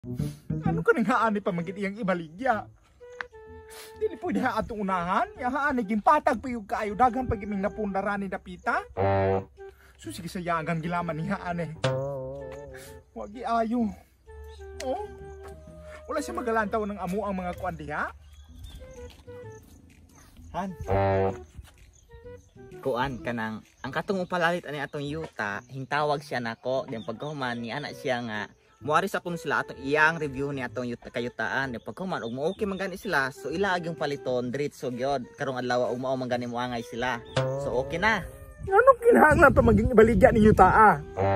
Ano ka nang haan ni pamangkin iyang ibaligya? Dili pwede ha atong unahan. Yahaan ni gimpatag pa yung kaayo daghan pag iming napundaran ni dapita. So sige sayangan gilaman ni haan eh. Wag ayo. Oh. Wala siya magalantaw ng amo ang mga kuan diha. Han. Kuan kanang ang katong upalalit ani atong yuta, hingtawag siya nako, den pagkahuman ni ana siya nga muari sa kun sila atong iyang review ni atong yuta kayutaan, den pagkahuman ug mo okay man gani sila, so ila yung paliton diretso gyud karong adlaw ug mao man gani moangay sila. So okay na. Ano kinahanglan pa maging ibaligya ni yuta ah?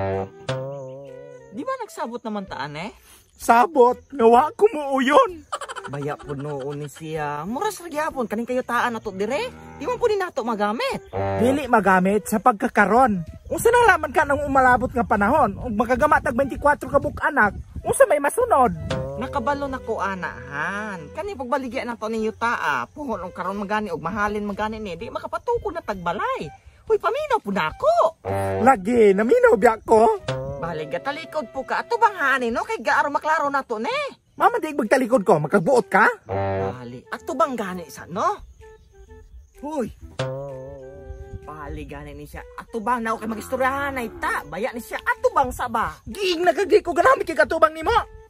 Di ba nagsabot naman taan eh? Sabot, nawa ko mo uyon. Baya po noon ni siya. Muras ra gyapon kaning kayutaan nato dire. Di man po ni nato magamit. Dili magamit sa pagkakaron. Unsa nalaman ka nang umalabot nga panahon ug magagama tag 24 ka buk-anak, unsa may masunod? Nakabalo na ko anahan. Kani pagbaligya nato ni yuta puhon og karon magani og mahalin magani ni di makapatukod na tagbalay. Hoy paminaw po nako. Lagi naminaw biya ko. Balig talikod po ka ato bang hani no kay gaaro maklaro nato ne. Mama di magtalikod ko, magkabuot ka? Bali, ato bang gani sa no? Hoy. Bali gani ni siya. Ato bang naw kay magistoryahan ay ta. Baya ni siya ato bang saba. Giing nagagdi ko ganami kay katubang nimo.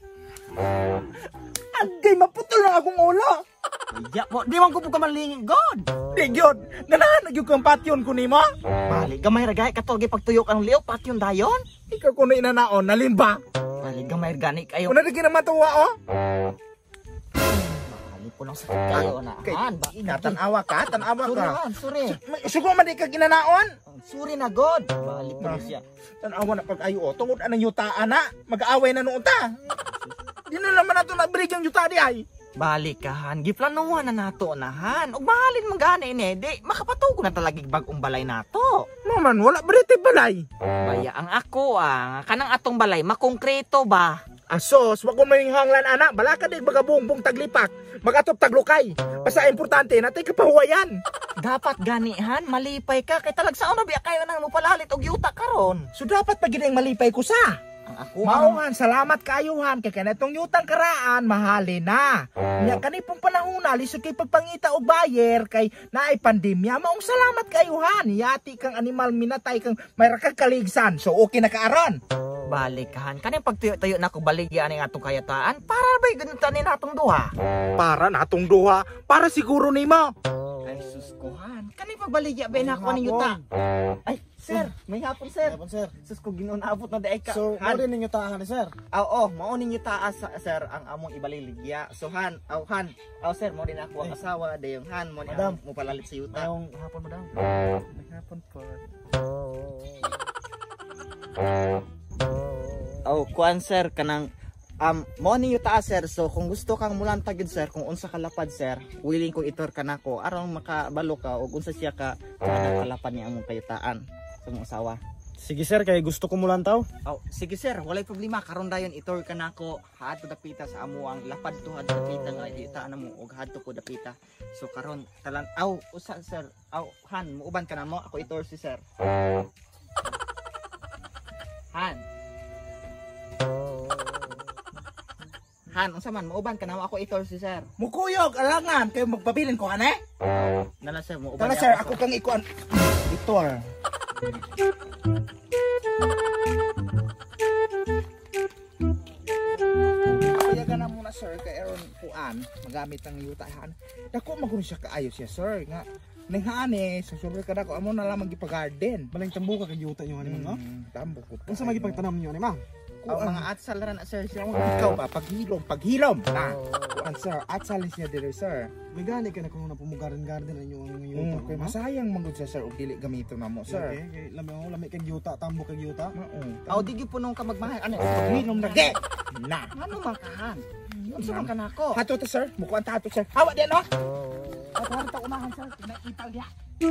Agay maputol na akong ulo. Ya po, di man ko po ka malingin god. Di gyud, ganahan nagyud kang patyon ko nimo. Bali gamay ra gay katogi pagtuyok ang liog patyon dayon. Ikaw kuno inanaon nalimba. Bali gamay ra gani kayo. Una di matuwa oh. Bali po lang sakit kayo na. Han ba? Tanawa ka, tanawa ka. Sorry. Sugo man di ka ginanaon. Sorry na god. Bali po siya. Tanawa na pag ayo tungod anang yutaan na, mag-aaway na noon ta. Di na naman nato nabrig ang yuta di ay. Balikahan, giplanuhan na nato nahan. Ug mahalin man gani ni, di makapatugo na talagig bagong balay nato. Maman, wala brete balay. Baya ang ako kanang atong balay makongkreto ba? Asos, wag ko may hanglan ana, bala ka di baga buong taglipak, magatop taglukay. Basta importante natay kapahuwayan. Dapat ganihan, malipay ka kay talagsaon na biya kayo nang mopalalit og yuta karon. So dapat pag ginang malipay ko sa. Ang ako Maungan, salamat kayuhan kay kanatong yutang karaan mahalin na. Nya kani pong panahon na lisod kay pagpangita og bayer kay naay pandemya, maong salamat kayuhan. Yati kang animal minatay kang mayra kag kaligsan. So okay na kaaron. Balikahan, kani pagtuyo-tuyo na ko baligya ani atong kayataan para ba ganito ni natong duha? Para natong duha, para siguro nimo. Ay sus ko han. Kani pagbaligya ba na ako ni yuta? Ay sir, may hapon sir. Hapon sir. Sus ko ginunaabot na daay ka. So, ano din ninyo tahan ni sir? Oo, mao ninyo taas sir ang among ibaliligya. So han, sir, mo din ako ang asawa dayong han mo ni Madam. mo palalit sa yuta. Mayong hapon mo daw. May hapon po. Kuan sir kanang mo ninyo taas sir. So kung gusto kang mulantag yun sir, kung unsa ka lapad sir, willing ko itor ka nako aron makabalo ka og unsa siya ka kalapad ni among kayutaan sa mong asawa. Sige sir, kay gusto ko mulantaw. Sige sir, walay problema karon dayon itor ka nako hadto dapita sa amo ang lapad to hadto dapita nga kita namo og hadto ko dapita. So karon talan usa sir. Han, muuban ka na mo ako itor si sir. Han, unsa man muuban ka na mo ako itor si sir. Mukuyog alangan kay magpabilin ko ane. Nala sir, muuban. Tara sir, ako kang ikuan. Victor. Kaya na muna sir kay Aaron kuan magamit ang yutahan. Dako magkuno siya kaayo siya sir nga. Ninghaan susulod ka dako amo na lang magipa-garden. Maling tambo ka kay yuta nyo ani no? Tambo ko. Unsa magipagtanom nyo ani ma'am? Mga atsal ra na sir siya. Ikaw ba paghilom na. Kuan sir, atsalin siya dire sir. May gani ka na kung napumugaran garden anyo ang yuta. Kay masayang magud siya sir og dili gamito na mo sir. Okay, kay lami kay yuta, tambo kay yuta. Di gyud punong ka magmahal ano. Paghilom na ge. Na. Ano man kahan? Unsa man kanako? Hato to sir, mukuan ta hato sir. Hawa di no. At harta unahan sir, nakita dia.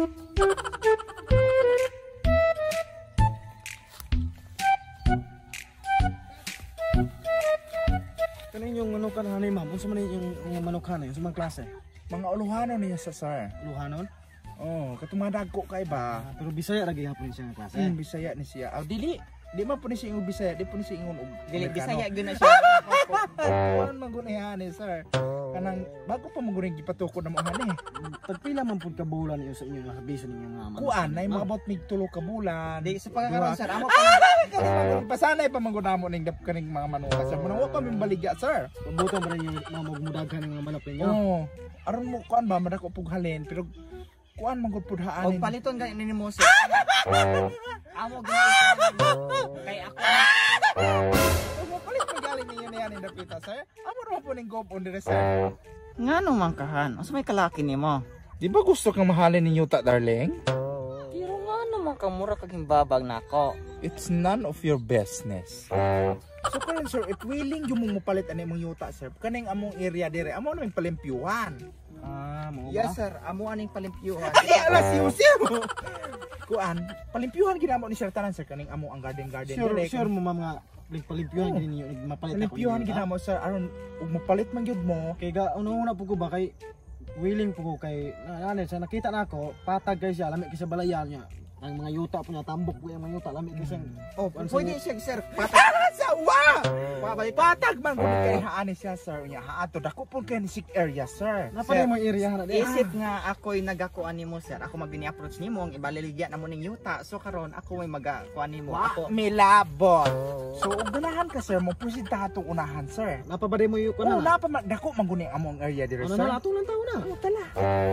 Kanin yung manukan hanay ma'am, unsa man yung manukan unsa man klase? Mga uluhanon niya sa sir. Luhanon? Oh, katumadag ko kay ba. Pero Bisaya ra gyapon siya nga klase. Bisaya ni siya. Aw dili. Di man po ni si ingon Bisaya, di po ni si ingon Dili Amerikano. Bisaya gyud na siya. Kuan man gud ni sir. Kanang bago pa mo guring gipatukod na mo ani. Tagpila man pud ka bulan niyo sa inyo nga bisan ninyo nga man. Kuan nay mga about mig tulo ka bulan. Di sa pagkakaroon sir, amo Pasanay pa mangunamo ning dap kaning mga manuka sir. Muna wa pa min baligya sir. Pabuto man ninyo mamog mudaghan nga manok ninyo. Oo. Aron mo kuan ba madako pughalin pero kuan man gud pudhaanin. og paliton gani nimo sir. Amo gani kay ako. Mo palit mo galing ninyo na yan in dapita sir. Amo ra po ning gob on dire sir. Ngano man kahan? Asa may kalaki nimo? Di ba gusto kang mahalin ninyo ta darling? Pero ngano man ka mura kag himbabag nako. It's none of your business. So karon sir, if willing yung mong mapalit ani mong yuta sir, kaning among area dire, amo na yung palimpyuhan. Mo Yes sir, amo aning palimpyuhan. Ay, alas siyo. Kuan, palimpyuhan ginamo ni sir tanan sir kaning amo ang garden dire. Sure mo ma'am nga palimpyuhan gini niyo mapalit ako. Palimpyuhan ginamo sir aron ug mapalit man gyud mo. Kay ga una po ko ba kay willing po ko kay sa nakita nako patag kay siya lami kay sa balayan niya. Ang mga yuta po niya tambok po yung mga yuta lami kay Oh, pwede siya sir. Sawa! Patag man gud kay haani siya sir. Nya haato dako pud kay ni sick area sir. Napalay mo area na di. Isip nga ako'y nagakuan nimo sir. Ako mabini-approach nimo ang ibaliligya na mo ning yuta. So karon ako may magakuan nimo. Ako Milabot. So ug ganahan ka sir, mo pusid ta atong unahan sir. Napabari mo yung Oh, kuno na. napa dako man gud among area dire Ano sir. na atong lang tawo na. Ano tala?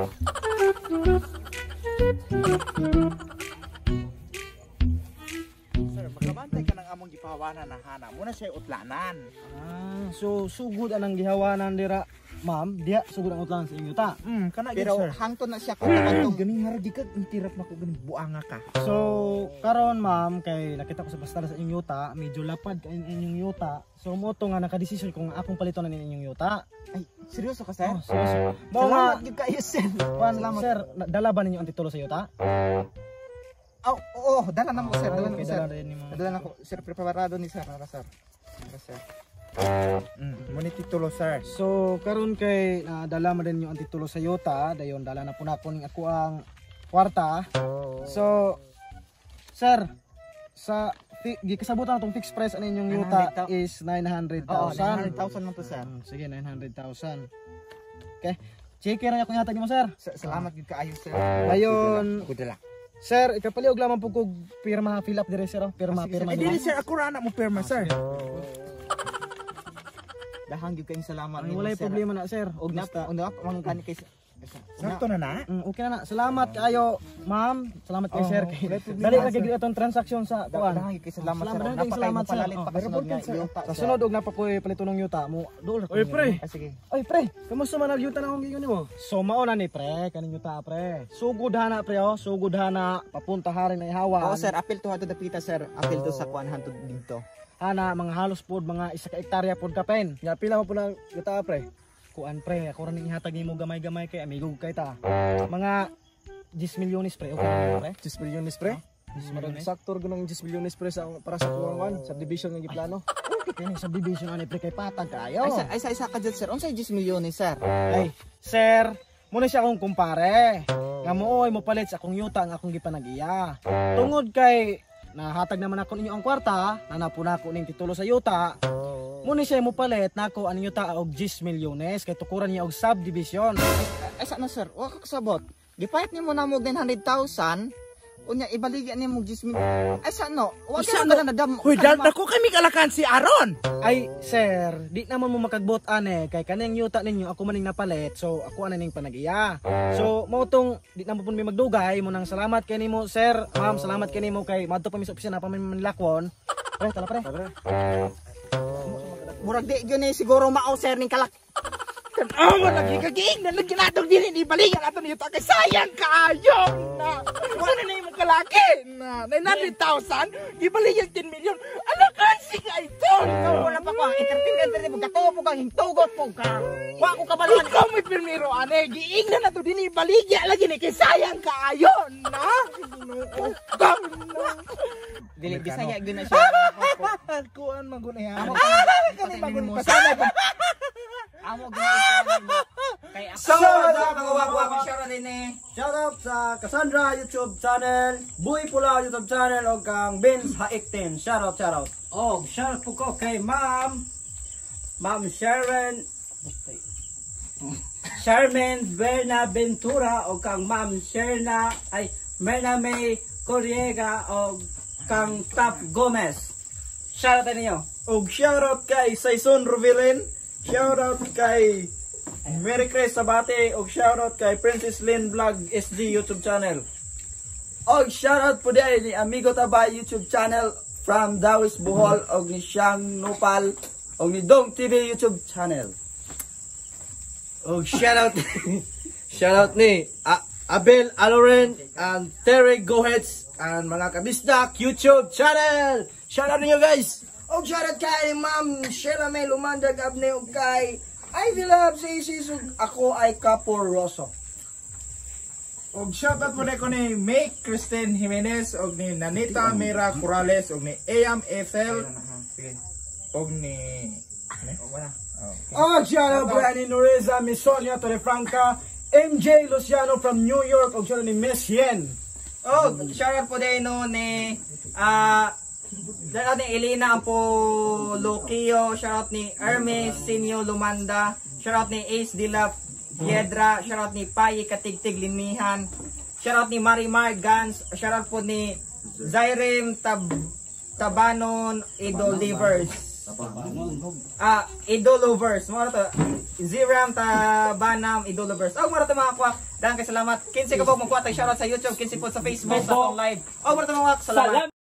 Sir, magkabantay ka ng among gipahawanan na hana. Muna siya utlanan. So sugod anang gihawanan dira, ma'am. Diya sugod ang utlan sa inyo ta. Kana pero sir. hangtod na siya kung kantong Ganing haragi ka, intirap na ko ganing buanga ka. So karon ma'am kay nakita ko sa pastada sa inyong yuta, medyo lapad kay inyong yuta. So mo to nga nakadesisyon kung akong paliton na inyong yuta. Ay, seryoso ka sir? Oh, so, Salamat gyud kayo sir. salamat. Sir, dala ba ninyo ang titulo sa yuta? Oh, oo, dala na mo sir, dala na mo Okay, sir. dala rin ni mo. Dala na ko sir, preparado ni sir para sir. Para sir. Muni titulo sir. So karon kay dala mo din yung ang titulo sa yuta, dayon dala na po na ko ning ako ang kwarta. So sir, sa gikasabutan atong fixed price ani inyong yuta 900,000. is 900,000. Oo, 900,000 man to sir. Sige, 900,000. Okay. Check na akong yatag mo sir. Salamat gyud kaayo sir. Dayon, Ako dala. sir, ikapaliog lamang po kog pirma fill up dire sir. Pirma. Eh dili sir, ako ra na mo perma sir. Dahang gyud kayong salamat Ang walay problema na sir. Og na Basta man kani kay Sakto na na. okay na. Salamat kayo, ma'am. Salamat kay sir. walay problema, Dali sir. lagi gyud atong transaction sa kuan. Dahang gyud kay salamat sir. Salamat, Napakay salamat, mo sir. palalit Oh, pa pero kasunod good, nga sir. yuta. Sa sunod og napakoy palito ng yuta mo. Dol. Oy, pre. Sige. Oy pre, kamusta man ang yuta na akong giyon nimo? So mao na ni pre, kaning yuta pre. Sugod hana pre oh, sugod hana papunta haring na ihawan. Oo sir, apil to hato dapita sir. Apil to sa kuan hantud dito. Hana mga halos pod mga 1 ka hektarya pod kapen. Ya pila mo pud ang yuta pre? Kuan pre, ako ra ning ihatag nimo gamay-gamay kay amigog kay ta. Mga 10 milyones pre, okay na pre? 10 milyones pre? Marag saktor gunang 10 milyones pre sa para sa kuwangan subdivision nga giplano. Okay kini subdivision ani pre kay patag kayo. Ay sa ka jud sir. Unsay 10 milyon ni sir? Ay, sir, muna siya akong kumpare. Nga mo mo palit sa akong yuta ang akong gipanag-iya. Tungod kay nahatag naman ako ninyo ang kwarta, nanapo na ako ning titulo sa yuta. Muna siya mo palit nako ang yuta og 10 milyones kay tukuran niya og subdivision. Ay sa na sir? Wa ka kasabot. Gipayat nimo na mo 900,000. Unya ibaligya nimo 10 milyon. Ay sa no? Wa ka na nadam. Hoy, dako kami kalakan si Aaron. Ay, sir, di naman mo makagbot ane kay kaning yuta ninyo ako maning napalit. So ako ana ning panag-iya. So mao tong di na mo pud may magdugay mo nang salamat kay nimo sir. Ma'am, salamat kay nimo kay madto pa mi sa opisina pa man manlakwon. Pre, tala pre. Murag di gyud ni siguro mao sir ning kalak. Oh, lagi kaging na lagi natong dili ni balikan ato niyo kay sayang kaayo na. Wala na imong kalaki na 900,000 gibalikan 10 milyon. Ano kasi ka ito? Wala pa ko ang entertainment mo gatuo po kang hintugot po ka. Wa ko kabalan. Ikaw may pirmiro ane giing na nato dili baligya lagi ni kay sayang kaayo na. Dili Bisaya gyud na siya. Kuan man gud niya. Amo Kani magun pasana pa. amo gyud kay ako. So, Mga wag-wag siya rin eh. Shoutout sa Cassandra YouTube channel, Buy Pula YouTube channel, o kang Vince Haiktin. Shoutout. Oh, shoutout po ko kay Ma'am Charmaine Bernaventura o kang Ma'am Merna May Corriega o kang Tap Gomez. Shoutout ninyo. Og shoutout kay Saison Rubilin, shoutout kay Mary Chris Sabate, og shoutout kay Princess Lynn Vlog SG YouTube channel. Og shoutout po din ni Amigo Tabay YouTube channel from Dawis Bohol, og ni Siang Nopal, og ni Dong TV YouTube channel. Og shoutout ni Abel Aloren and Terry Gohets and mga kabisdak YouTube channel. Shoutout ninyo guys. Og shoutout kay Ma'am Sheila May Lumandag Abne, og kay I love sa isisog ako ay Caporoso. Og shoutout mo na ko ni May Kristen Jimenez, og ni Nanita Mira Corrales, og ni AM Ethel, og ni Og shoutout po ni Noreza Misonia Torrefranca, MJ Luciano from New York, og shoutout ni Miss Yen. Oh, shoutout po din no ni shoutout ni Elena Ampolokio, shoutout ni Hermes Sinyo Lumanda, shoutout ni Ace Dila Piedra, shoutout ni Pai Katigtig Limihan, shoutout ni Marimar Gans, shoutout po ni Zairem Tabanon Idolivers. Idolovers, mga to. Ziram Tabanam Idolovers. Oh, mga to mga kwak. Dahan kay salamat. 15 ka po magkuha tayo shoutout sa YouTube, 15 po sa Facebook, sa live. Oh, mga to mga kwak. Salamat.